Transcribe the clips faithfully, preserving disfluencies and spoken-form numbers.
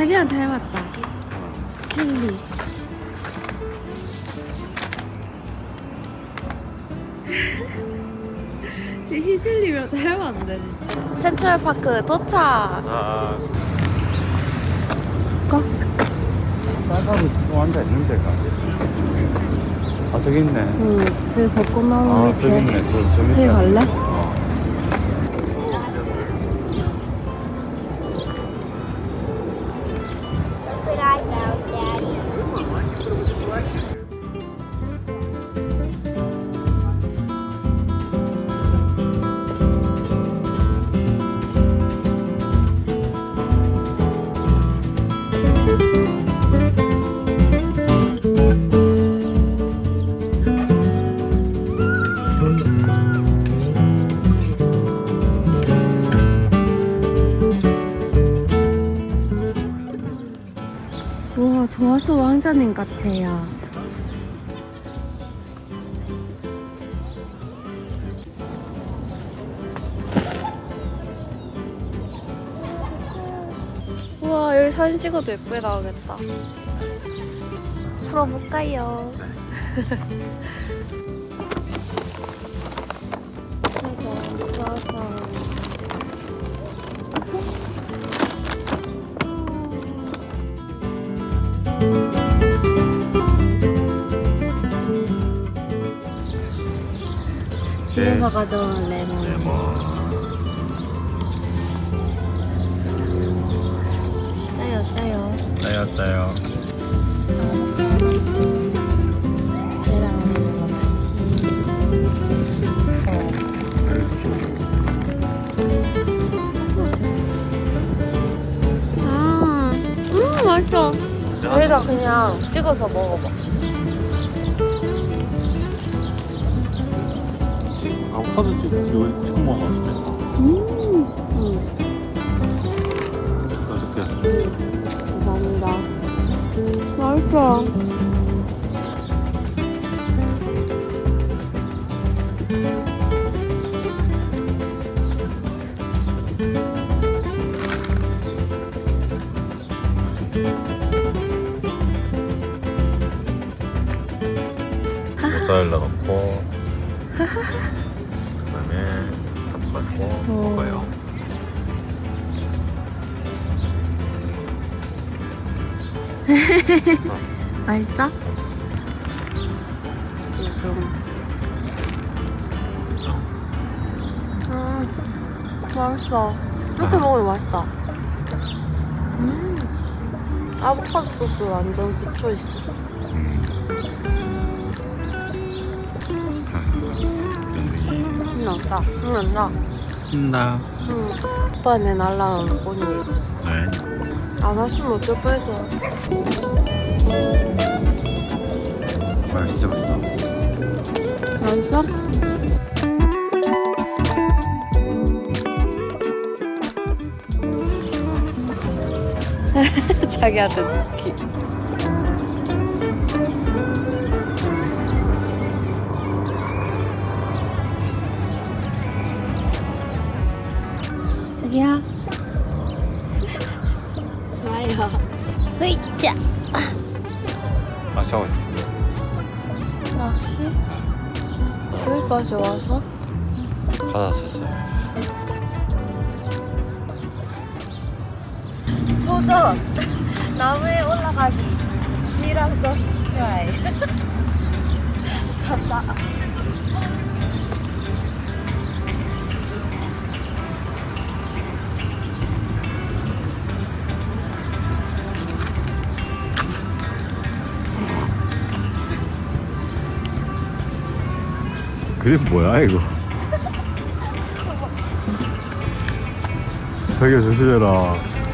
자기랑 닮았다. 헨리. 제 희즐리랑 닮았는데 진짜. 센트럴파크 도착. 자. 거? 싸사고 지금 앉아 있는 데가. 아 저기 있네. 응. 저기 벚꽃 나무 아 밑에. 저기 있네. 저 저기. 저기 갈래? 어. 우와, 도화소 왕자님 같아요. 우와, 여기 사진 찍어도 예쁘게 나오겠다. 풀어볼까요? 짜잔, 도화소. 집에서 가져온 레몬. 레몬. 짜요, 짜요. 짜요 짜요. 얘랑 같이. 아, 음, 맛있어. 여기다 그냥 찍어서 먹어봐. 아보카도 찍고 여기 찍어 먹으면 맛있겠다. 음, 음. 맛있게. 감사합니다. 맛있어. 모짜렐라 넣고 그다음에 덮어가지고 먹어요. 맛있어? 좀. 음, 맛있어. 이렇게 먹으면 맛있다. 음, 아보카도 소스 완전 굿초이스. 신난다. 신난다. 신나. 응. 오빠네 날라온 꽃잎. 네. 안 왔으면 어쩔 뻔했어. 아 진짜 맛있다. 맛있어? 자기한테 느끼. 자기야. 좋아요. 으이짜. 낚시 하고 싶은데. 낚시? 여기까지 와서? 가다 왔었어요. 도전! 나무에 올라가기. G랑 저스트 트라이. 간다. 그림 뭐야 이거? 자기가 조심해라.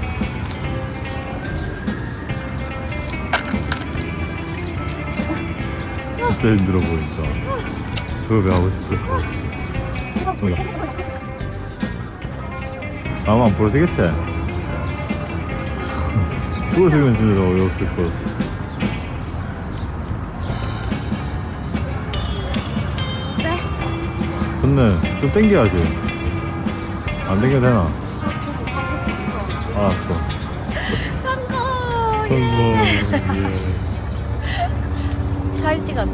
진짜 힘들어 보인다. 저거 왜 하고 싶을 것 같아. 아마 안 부러지겠지? 부러지면 진짜 어이없을 것 같아. 좋네. 좀 당겨야지. 안 당겨도 되나? 알았어. 성공! 사진 찍어줘.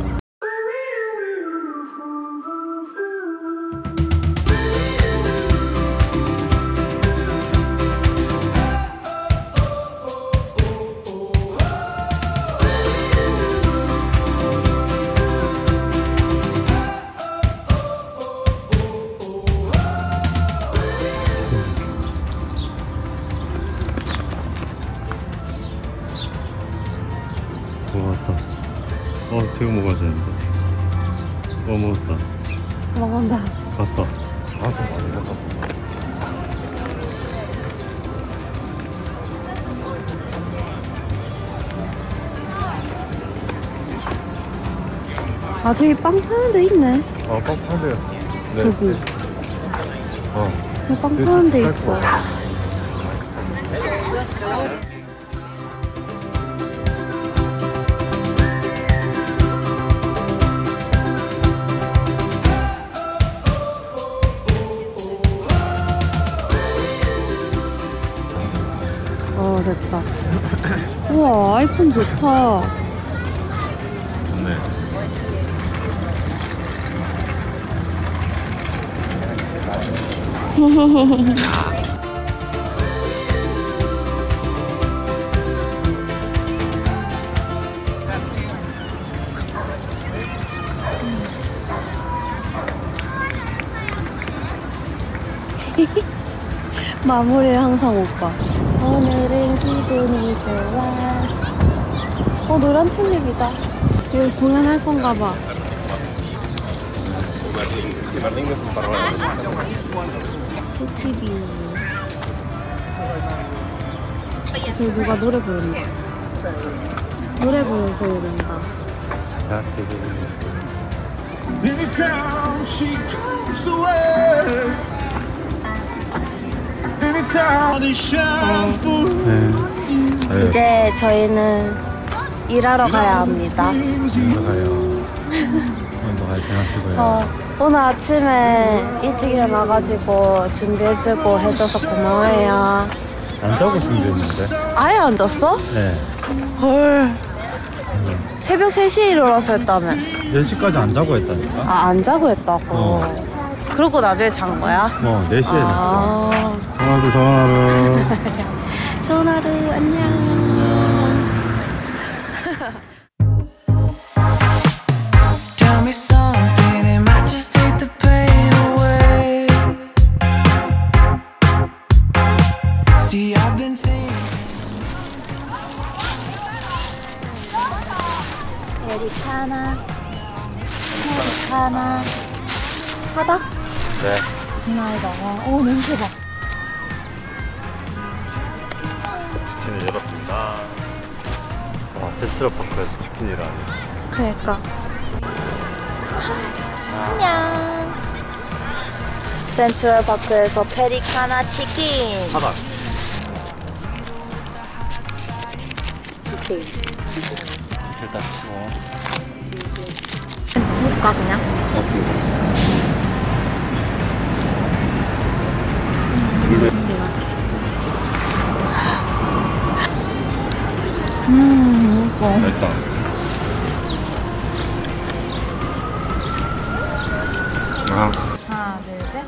먹었다. 어, 지금 먹어야 되는데. 어, 먹었다. 먹은다. 갔다. 아, 좀 많이 먹었다. 아, 저기 빵 파는 데 있네. 아, 빵 파는 데였어. 네. 저기. 어. 저기 빵 파는 데 있어. 어, 됐다. 우와, 아이폰 좋다. 좋네. 마무리를 항상 오빠. 오늘은 기분이 좋아. 어, 노란 튤립이다. 여기 공연할 건가 봐. 토끼비. 저기 누가 노래 부른다. 노래 부르는 소리 난다. Anytime she comes away, anytime they shine for 네. 이제 저희는 일하러 가야 합니다. 들어가요. 오늘도 화이팅 하시고요. 어, 오늘 아침에 일찍 일어나가지고 준비해주고 해줘서 고마워요. 안 자고 준비했는데? 아예 안 잤어? 네. 헐. 새벽 세 시에 일어나서 했다며. 네 시까지 안 자고 했다니까? 아, 안 자고 했다고. 어. 그러고 나중에 잔 거야? 어, 네 시에 잤어. 아. 좋은 하루, 좋은 하루. 좋은 하루, 안녕. Tell me something, it might just take the pain away. See, I've been thinking. 에리카나, 에리카나. 하다? 네. 장난 아니다. 어, 냄새 봐. 치킨을 열었습니다. 와, 센트럴파크에서 치킨이라니. 그러니까. 안녕. 센트럴파크에서 페리카나 치킨. 사각. 오케이. 일단 뭐. 볼까 그냥? 어, 그. 음, 이거. 맛있다. 아. 하나, 둘, 셋.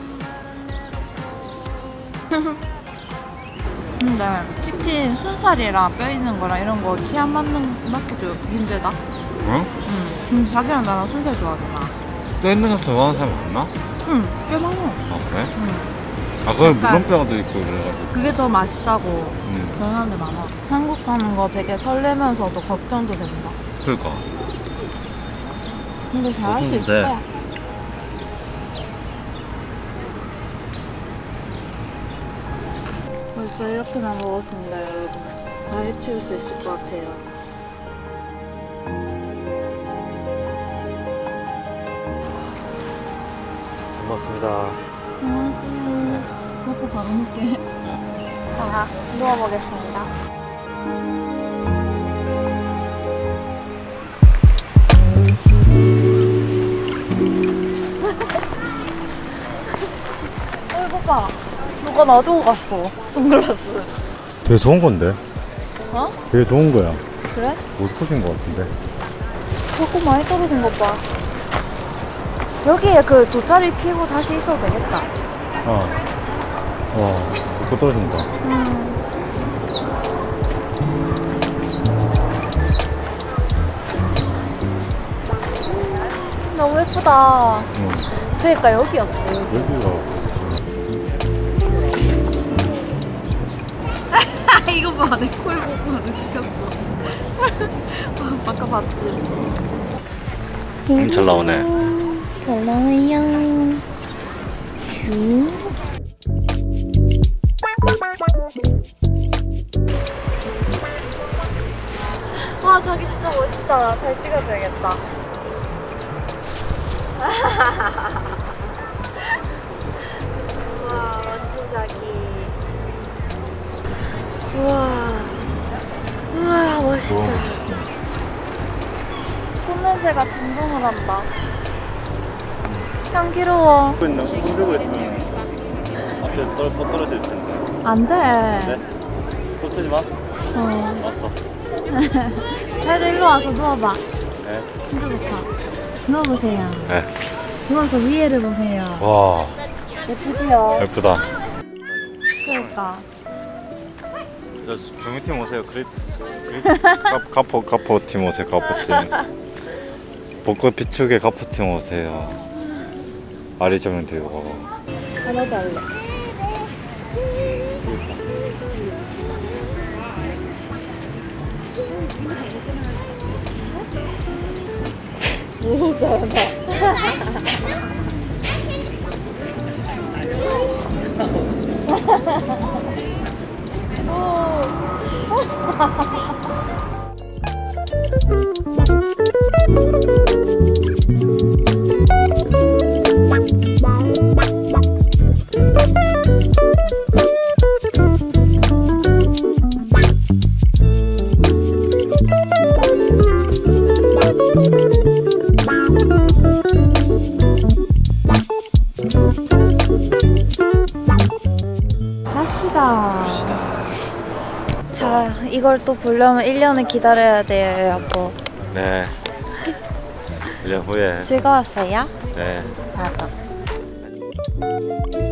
근데 치킨 순살이랑 뼈 있는 거랑 이런 거 취향 맞는 맞기 좀 힘들다. 응? 응. 근데 자기랑 나랑 순살 좋아하잖아. 뼈 있는 거 좋아하는 사람 많나? 응, 꽤 많아. 아, 그래? 응. 아, 그건 그러니까- 물렁뼈도 있고 그래가지고. 그게 더 맛있다고 응. 그런 사람들 많아. 한국 가는 거 되게 설레면서도 걱정도 된다. 그러니까. 근데 잘할 수 있을 어떤데? 거야. 벌써 이렇게나 먹었습니다, 여러분. 다 해치울 수 있을 것 같아요. 고맙습니다. 안녕하세요. 먹고 바로 먹게. 자, 누워보겠습니다. 어, 이거 봐. 누가 놔두고 갔어. 선글라스. 되게 좋은 건데. 어? 되게 좋은 거야. 그래? 모스코인 것 같은데. 자꾸 많이 떨어진 것 봐. 여기에 그 돗자리 피고 다시 있어도 되겠다. 어. 와, 또 떨어진다. 음. 너무 예쁘다. 응. 그러니까 여기였어. 여기가. 이거 봐, 내 코에 보고 하는 찍혔어. 아까 봤지? 음, 잘 나오네. 잘 나와요. 슈. 와, 자기 진짜 멋있다. 잘 찍어줘야겠다. 와, 완전 자기. 우와. 우와, 멋있다. 손냄새가 진동을 한다. 향기로워. 흔들고 있으면 앞에 떨, 또 떨어질 텐데. 안 돼. 네? 꽂히지 마. 어. 왔어. 잘도 일로 와서 누워봐. 네. 진짜 좋다. 누워보세요. 네. 누워서 위에를 보세요. 와, 예쁘지요? 예쁘다. 그러니까. 저 주민팀 오세요. 그리, 그리, 가, 가포, 가포팀 오세요. 가포팀. 벚꽃 비추게 가포팀 오세요. 아리 정면 돼요. 하나도 할래. 오, 잘한다. 갑시다. 자, 이걸 또 보려면 일 년을 기다려야 돼요, 여보. 네. 일 년 후에. 즐거웠어요? 네. 나도.